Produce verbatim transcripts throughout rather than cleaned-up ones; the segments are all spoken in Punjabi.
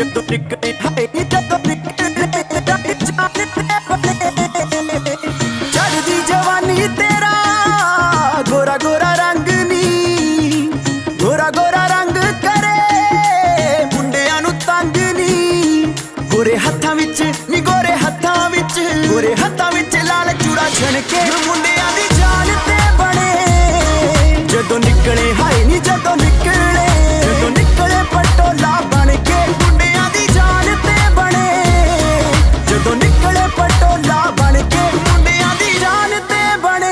ਜਦੋਂ ਨਿਕਲੇ ਹਾਏ ਨੀ ਜਦੋਂ ਨਿਕਲੇ ਚੜ੍ਹਦੀ ਜਵਾਨੀ ਤੇਰਾ ਗੋਰਾ ਗੋਰਾ ਰੰਗ ਨੀ ਗੋਰਾ ਗੋਰਾ ਰੰਗ ਕਰੇ ਮੁੰਡਿਆਂ ਨੂੰ ਤੰਗ ਨੀ ਗੋਰੇ ਹੱਥਾਂ ਵਿੱਚ ਨੀ ਗੋਰੇ ਹੱਥਾਂ ਵਿੱਚ ਗੋਰੇ ਹੱਥਾਂ ਵਿੱਚ ਲਾਲ ਚੂੜਾ ਛਣਕੇ ਮੁੰਡਿਆਂ ਦੀ ਜਾਨ ਤੇ ਬਣੇ ਜਦੋਂ ਨਿਕਲੇ ਹਾਏ ਨੀ ਜਦੋਂ ਨਿਕਲੇ ਜਦੋਂ ਨਿਕਲੇ ਪਟੋਲਾ ਬਣ ਕੇ ਮੁੰਡਿਆਂ ਦੀ ਜਾਨ ਤੇ ਬਣੇ ਜਦੋਂ ਨਿਕਲੇ ਪਟੋਲਾ ਬਣ ਕੇ ਮੁੰਡਿਆਂ ਦੀ ਜਾਨ ਤੇ ਬਣੇ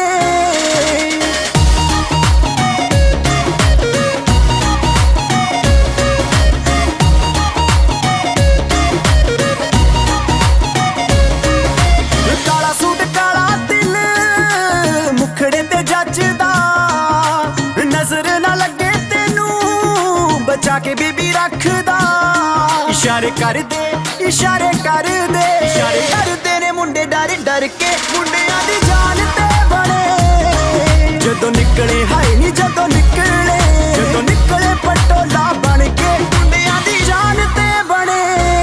ਕਾਲਾ ਸੂਟ ਕਾਲਾ ਦਿਲ ਮੁਖੜੇ ਤੇ ਜੱਜਦਾ ਨਜ਼ਰ ਨਾ ਲੱਗੇ ਤੈਨੂੰ ਬਚਾ ਕੇ ਬੀਬੀ ਰੱਖਦਾ ਇਸ਼ਾਰੇ ਕਰਦੇ ਇਸ਼ਾਰੇ ਕਰਦੇ ਇਸ਼ਾਰੇ ਕਰਦੇ ਨੇ ਮੁੰਡੇ ਡਰ ਡਰ ਕੇ ਮੁੰਡਿਆਂ ਦੀ ਜਾਨ ਤੇ ਬਣੇ ਜਦੋਂ ਨਿਕਲੇ ਹਾਏ ਨੀ ਜਦੋਂ ਨਿਕਲੇ ਜਦੋਂ ਨਿਕਲੇ ਪਟੋਲਾ ਬਣ ਕੇ ਮੁੰਡਿਆਂ ਦੀ ਜਾਨ ਤੇ ਬਣੇ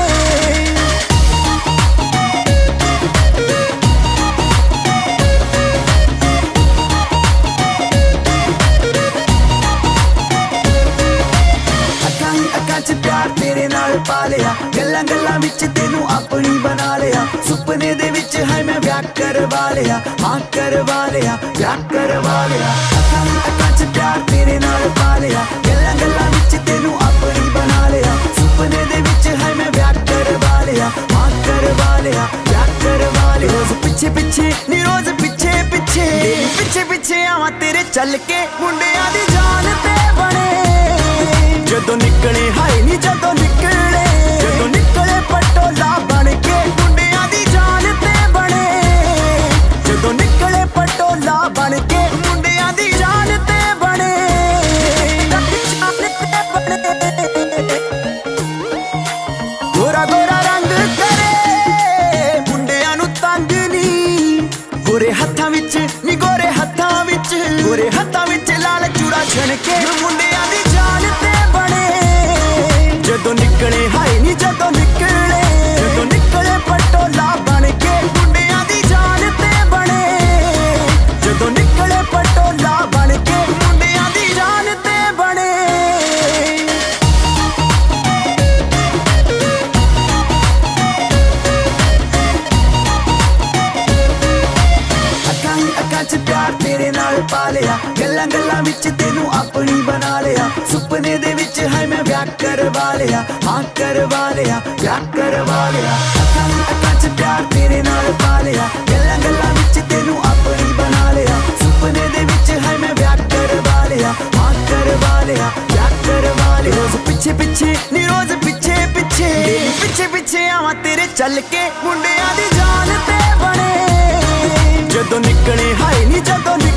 ਅੱਖਾਂ 'ਚ ਪਿਆਰ ਤੇਰੇ ਨਾਲ ਪਾ ਲਿਆ ਗੱਲਾਂ ਗੱਲਾਂ ਵਿੱਚ ਤੈਨੂੰ ਆਪਣੀ ਬਣਾ ਲਿਆ ਸੁਪਨੇ ਦੇ ਵਿੱਚ ਹੈ ਮੈਂ ਵਿਆਹ ਕਰਵਾ ਲਿਆ ਹਾਂ ਕਰਵਾ ਲਿਆ ਵਿਆਹ ਕਰਵਾ ਲਿਆ ਅੱਖਾਂ ਅੱਖਾਂ 'ਚ ਪਿਆਰ ਤੇਰੇ ਨਾਲ ਪਾ ਲਿਆ ਗੱਲਾਂ ਗੱਲਾਂ ਵਿੱਚ ਤੈਨੂੰ ਆਪਣੀ ਬਣਾ ਲਿਆ ਸੁਪਨੇ ਦੇ ਵਿੱਚ ਹੈ ਮੈਂ ਵਿਆਹ ਕਰਵਾ ਲਿਆ ਹਾਂ ਕਰਵਾ ਲਿਆ ਵਿਆਹ ਕਰਵਾ ਲਿਆ ਰੋਜ਼ ਪਿੱਛੇ ਪਿੱਛੇ ਨੀ ਰੋਜ਼ ਪਿੱਛੇ ਪਿੱਛੇ ਪਿੱਛੇ ਪਿੱਛੇ ਆਵਾਂ ਤੇਰੇ ਚੱਲ ਕੇ ਮੁੰਡਿਆਂ ਦੀ ਜਾਨ ਤੇ ਬਣੇ ਜਦੋਂ ਨਿਕਲੇ ਹਾਏ ਨੀ ਜਦੋਂ ਨਿਕਲੇ ਜਦੋਂ ਨਿਕਲੇ ਪਟੋਲਾ ਬਣ ਕੇ ਮੁੰਡਿਆਂ ਦੀ ਜਾਨ ਤੇ ਬਣੇ ਜਦੋਂ ਨਿਕਲੇ ਪਟੋਲਾ ਬਣ ਕੇ ਮੁੰਡਿਆਂ ਦੀ ਜਾਨ ਤੇ ਬਣੇ ਗੋਰਾ ਗੋਰਾ ਰੰਗ ਕਰੇ ਮੁੰਡਿਆਂ ਨੂੰ ਤੰਗ ਨੀ ਗੋਰੇ ਹੱਥਾਂ ਵਿੱਚ ਨੀ ਗੋਰੇ ਹੱਥਾਂ ਵਿੱਚ ਗੋਰੇ ਹੱਥਾਂ ਵਿੱਚ ਲਾਲ ਚੂੜਾ ਛਣਕੇ ਮੁੰਡਿਆਂ ਦੀ ਜਾਨ ਤੇ ਜਦੋਂ ਨਿਕਲੇ ਹਾਏ ਨੀ ਜਦੋਂ ਨਿਕਲੇ ਜਦੋਂ ਨਿਕਲੇ ਪਟੋਲਾ ਬਣ ਕੇ ਮੁੰਡਿਆਂ ਦੀ ਜਾਨ ਤੇ ਬਣੇ ਜਦੋਂ ਨਿਕਲੇ ਪਟੋਲਾ ਬਣ ਕੇ ਮੁੰਡਿਆਂ ਦੀ ਜਾਨ ਤੇ ਬਣੇ ਅੱਖਾਂ ਅੱਖਾਂ 'ਚ ਪਿਆਰ ਤੇਰੇ ਨਾਲ ਪਾ ਲਿਆ ਗੱਲਾਂ ਗੱਲਾਂ ਵਿੱਚ ਤੈਨੂੰ ਆਪਣੀ ਬਣਾ ਲਿਆ ਸੁਪਨੇ ਦੇ ਵਿੱਚ ਹੈ ਮੈਂ ਵਿਆਹ ਕਰਵਾ ਲਿਆ ਹਾਂ ਕਰਵਾ ਲਿਆ ਵਿਆਹ ਕਰਵਾ ਲਿਆ ਅੱਖਾਂ ਅੱਖਾਂ 'ਚ ਪਿਆਰ ਤੇਰੇ ਨਾਲ ਪਾ ਲਿਆ ਗੱਲਾਂ ਗੱਲਾਂ ਵਿੱਚ ਤੈਨੂੰ ਆਪਣੀ ਬਣਾ ਲਿਆ ਸੁਪਨੇ ਦੇ ਵਿੱਚ ਹੈ ਮੈਂ ਵਿਆਹ ਕਰਵਾ ਲਿਆ ਹਾਂ ਕਰਵਾ ਲਿਆ ਵਿਆਹ ਕਰਵਾ ਲਿਆ ਰੋਜ਼ ਪਿੱਛੇ ਪਿੱਛੇ ਨੀ ਰੋਜ਼ ਪਿੱਛੇ ਪਿੱਛੇ ਪਿੱਛੇ ਪਿੱਛੇ ਆਵਾਂ ਤੇਰੇ ਚੱਲ ਕੇ ਮੁੰਡਿਆਂ ਦੀ ਜਾਨ ਤੇ ਬਣੇ ਜਦੋਂ ਨਿਕਲੇ ਹਾਏ ਨੀ ਜਦੋਂ